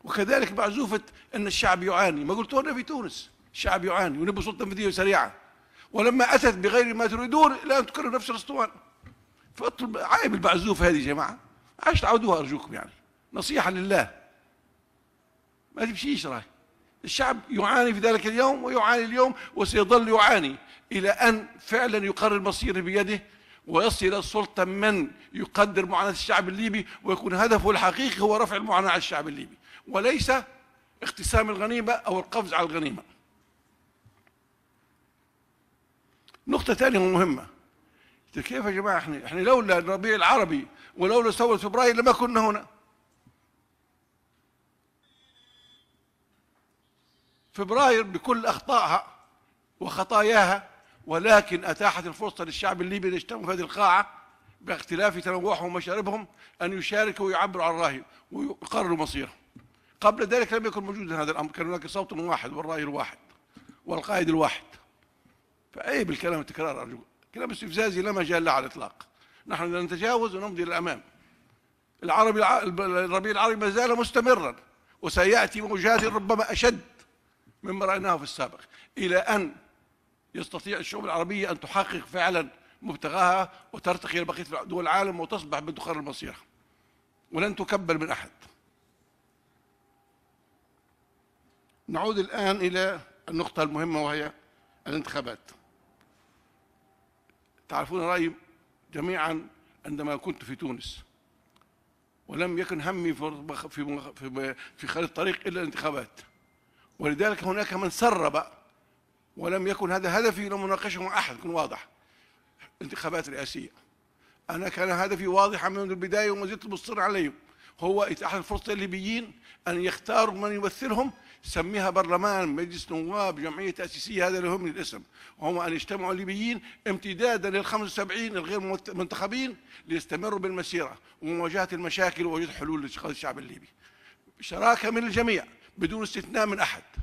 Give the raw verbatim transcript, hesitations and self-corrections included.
وكذلك معزوفة أن الشعب يعاني، ما قلت هنا في تونس الشعب يعاني ونبي سلطة تنفيذية سريعة، ولما أتت بغير ما تريدون إلى أن تكرروا نفس الأسطوانة. فاطلب عيب المعزوفة هذه يا جماعة، عايش تعودوها أرجوكم، يعني نصيحة لله ما تمشيش. راي الشعب يعاني في ذلك اليوم ويعاني اليوم وسيظل يعاني إلى أن فعلا يقرر مصيره بيده ويصل إلى السلطة من يقدر معاناة الشعب الليبي، ويكون هدفه الحقيقي هو رفع المعاناة على الشعب الليبي وليس اقتسام الغنيمة أو القفز على الغنيمة. نقطة ثانية مهمة، كيف يا جماعة احنا احنا لولا الربيع العربي ولولا ثورة فبراير لما كنا هنا. فبراير بكل أخطائها وخطاياها، ولكن أتاحت الفرصة للشعب الليبي اللي اجتمعوا في هذه القاعة باختلاف تنوعهم ومشاربهم أن يشاركوا ويعبروا عن رأيهم ويقرروا مصيرهم. قبل ذلك لم يكن موجودا هذا الأمر، كان هناك صوت واحد والرأي الواحد والقائد الواحد. فعيب الكلام التكرار أرجوك، كلام استفزازي لا مجال له على الإطلاق. نحن نتجاوز ونمضي للأمام. العربي الربيع العربي ما زال مستمرا وسيأتي موجات ربما أشد مما رأيناه في السابق، إلى أن يستطيع الشعوب العربية أن تحقق فعلا مبتغاها وترتقي إلى بقية دول العالم وتصبح بتقرر مصيرها ولن تكبل من أحد. نعود الآن إلى النقطة المهمة وهي الانتخابات. تعرفون رأيي جميعا عندما كنت في تونس ولم يكن همي في في في خارج الطريق إلا الانتخابات، ولذلك هناك من سرب ولم يكن هذا هدفي لمناقشه مع أحد، يكون واضح. انتخابات رئاسية أنا كان هدفي واضحا من البداية وما زلت مصر عليه، هو إتاحة الفرصة للليبيين أن يختاروا من يمثلهم، سميها برلمان، مجلس نواب، جمعية تأسيسية، هذا لهم الاسم، وهم أن يجتمعوا الليبيين امتدادا لل خمسة وسبعين الغير منتخبين ليستمروا بالمسيرة ومواجهة المشاكل ووجود حلول لإنقاذ الشعب الليبي، شراكة من الجميع بدون استثناء من أحد.